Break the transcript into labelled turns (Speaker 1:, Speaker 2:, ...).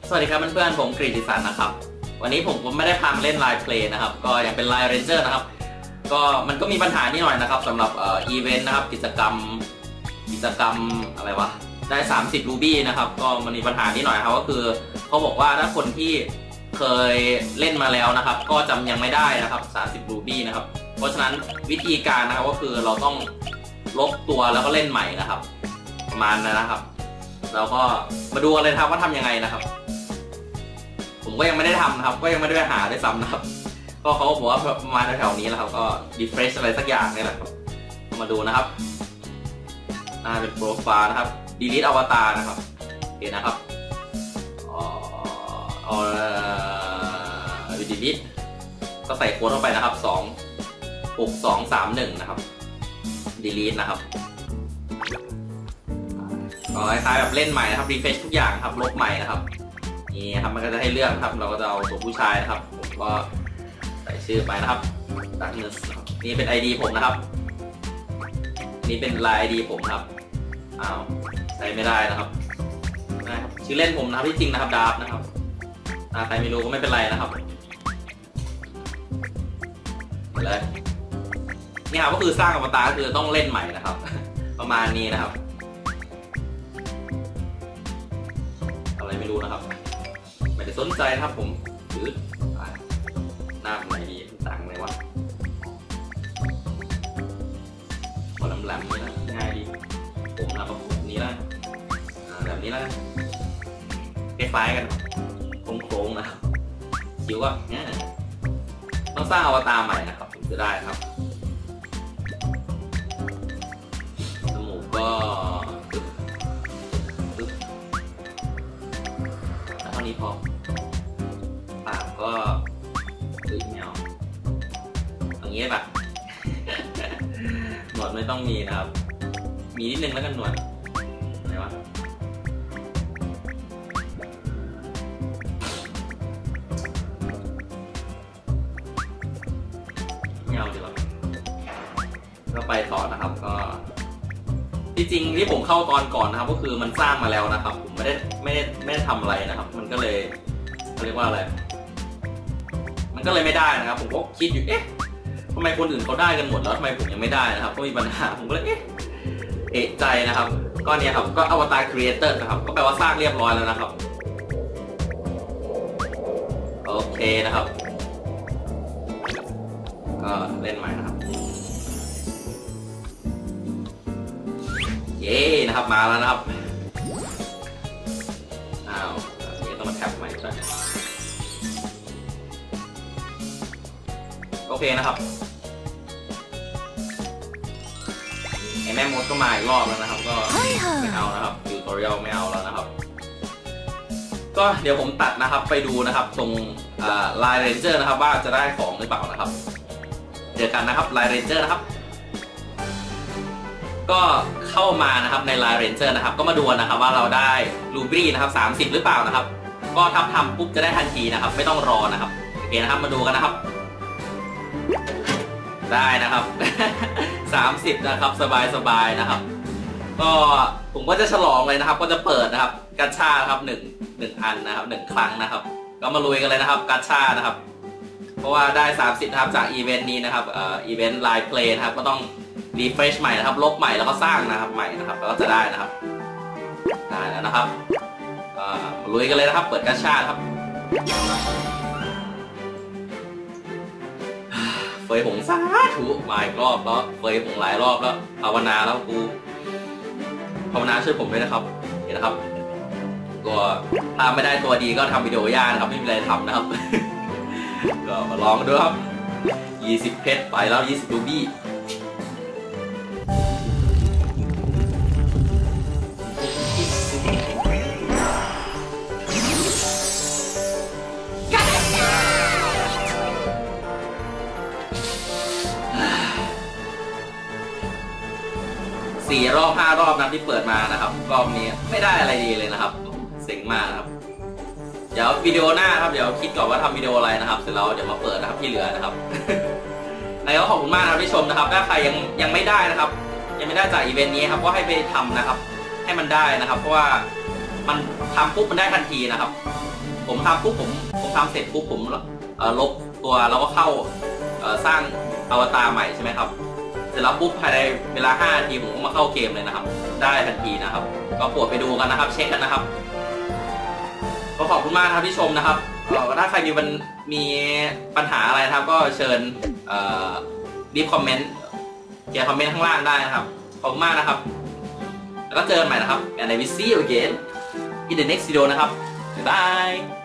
Speaker 1: สวัสดีครับเพื่อนๆผมกฤติศักดิ์นะครับวันนี้ผมไม่ได้พามาเล่นไลน์เพลย์นะครับก็ยังเป็นไลน์เรนเจอร์นะครับก็มันก็มีปัญหานิดหน่อยนะครับสำหรับอีเวนต์นะครับกิจกรรมอะไรวะได้30รูบี้นะครับก็มันมีปัญหานิดหน่อยครับก็คือเขาบอกว่าถ้าคนที่เคยเล่นมาแล้วนะครับก็จำยังไม่ได้นะครับ30รูบี้นะครับเพราะฉะนั้นวิธีการนะครับก็คือเราต้องลบตัวแล้วก็เล่นใหม่นะครับประมาณนั้นนะครับแล้วก็มาดูกันเลยครับว่าทำยังไงนะครับผมก็ยังไม่ได้ทำนะครับก็ยังไม่ได้ไปหาด้วยซ้ำนะครับก็เขาบอกว่าประมาณแถวๆนี้แหละครับก็รีเฟรชอะไรสักอย่างนี่แหละครับมาดูนะครับเป็นโปรไฟล์นะครับ delete อวตารนะครับโอเคนะครับdelete ก็ใส่โค้ดเข้าไปนะครับ26231นะครับ delete นะครับก็คล้ายๆแบบเล่นใหม่นะครับรีเฟรชทุกอย่างครับลบใหม่นะครับนี่ครับมันก็จะให้เลือกครับเราก็จะเอาตัวผู้ชายนะครับผมก็ใส่ชื่อไปนะครับดักเนสนี่เป็น ID ผมนะครับนี่เป็นลาย ID ผมครับใส่ไม่ได้นะครับชื่อเล่นผมนะครับที่จริงนะครับดาร์ฟนะครับใครไม่รู้ก็ไม่เป็นไรนะครับเลยนี่ครับก็คือสร้างอวตารก็คือต้องเล่นใหม่นะครับประมาณนี้นะครับอะไรไม่รู้นะครับไม่ได้สนใจนะครับผมหรือหน้าไหนดีต่างไหมวะพอแหลมๆนี่นะง่ายดีผมนะครับแบบนี้นะแบบนี้นะคล้ายๆกันโค้งๆนะครับคิ้วก็เนี่ยต้องสร้างอวตารใหม่นะครับถึงจะได้ครับจมูกก็เท่านี้พอปากก็เงาอย่างนี้แบบหนวดไม่ต้องมีนะครับมีนิดนึงแล้วกันหนวดอะไรวะเงาดีกว่าก็ไปต่อนะครับก็ที่จริงที่ผมเข้าตอนก่อนนะครับก็คือมันสร้างมาแล้วนะครับผมไม่ได้ทำอะไรนะครับมันก็เลยเขาเรียกว่าอะไรมันก็เลยไม่ได้นะครับผมก็คิดอยู่ทำไมคนอื่นเขาได้กันหมดแล้วทำไมผมยังไม่ได้นะครับก็มีปัญหาผมก็เลยเอะใจนะครับก็เนี่ยครับก็อวตารครีเอเตอร์นะครับก็แปลว่าสร้างเรียบร้อยแล้วนะครับโอเคนะครับก็เล่นใหม่นะครับเย้นะครับมาแล้วนะครับอันนี้ต้องมาแท็บใหม่ก่อนโอเคนะครับไอแม่มดก็มาอีกรอบแล้วนะครับก็ไม่เอานะครับติวตอเรียลไม่เอาแล้วนะครับก็เดี๋ยวผมตัดนะครับไปดูนะครับตรงไลน์เรนเจอร์นะครับว่าจะได้ของหรือเปล่านะครับเจอกันนะครับไลน์เรนเจอร์นะครับก็เข้ามานะครับในไลน์เรนเจอร์นะครับก็มาดูนะครับว่าเราได้รูบี้นะครับ30หรือเปล่านะครับก็ทำปุ๊บจะได้ทันทีนะครับไม่ต้องรอนะครับโอเคนะครับมาดูกันนะครับได้นะครับ 30นะครับสบายนะครับก็ผมก็จะฉลองเลยนะครับก็จะเปิดนะครับกัชชาครับหนึ่งอันนะครับ1ครั้งนะครับก็มาลุยกันเลยนะครับกัชชานะครับเพราะว่าได้30นะครับจากอีเวนต์นี้นะครับอีเวนต์ไลน์เพลย์นะครับก็ต้องรีเฟรชใหม่นะครับลบใหม่แล้วก็สร้างนะครับใหม่นะครับแล้วก็จะได้นะครับได้แล้วนะครับมาลุยกันเลยนะครับเปิดกัชชาครับเฟยผงสาธุมาอีกรอบแล้วเฟยผงหลายรอบแล้วภาวนาแล้วกูภาวนาช่วยผมด้วยนะครับเห็นนะครับก็ถ้าไม่ได้ตัวดีก็ทำวิดีโอยากนะครับไม่มีอะไรทำนะครับ ก็มาลองดูครับ20เพชรไปแล้ว20รูบี้4 รอบ 5 รอบนะที่เปิดมานะครับรอบนี้ไม่ได้อะไรดีเลยนะครับเซ็งมากนะครับเดี๋ยววิดีโอหน้าครับเดี๋ยวคิดก่อนว่าทำวิดีโออะไรนะครับเสร็จแล้วเดี๋ยวมาเปิดนะครับที่เหลือนะครับ แล้วขอบคุณมากนะครับที่ชมนะครับถ้าใครยังไม่ได้นะครับ ยังไม่ได้จากอีเวนต์นี้ครับก็ให้ไปทำนะครับให้มันได้นะครับเพราะว่ามันทำปุ๊บมันได้ทันทีนะครับผมทำปุ๊บผมทำเสร็จปุ๊บผมลบตัวแล้วก็เข้าสร้างอวตารใหม่ใช่ไหมครับเสร็จแล้วปุ๊บภายในเวลา5 นาทีผมก็มาเข้าเกมเลยนะครับได้ทันทีนะครับก็โปรดไปดูกันนะครับเช็คกันนะครับก็ขอบคุณมากครับที่ชมนะครับถ้าใครมีปัญหาอะไรนะครับก็เชิญรีบคอมเมนต์เขียนคอมเมนต์ข้างล่างได้นะครับขอบคุณมากนะครับแล้วก็เจอกันใหม่นะครับ and I will see you again in the next video นะครับบ๊ายบาย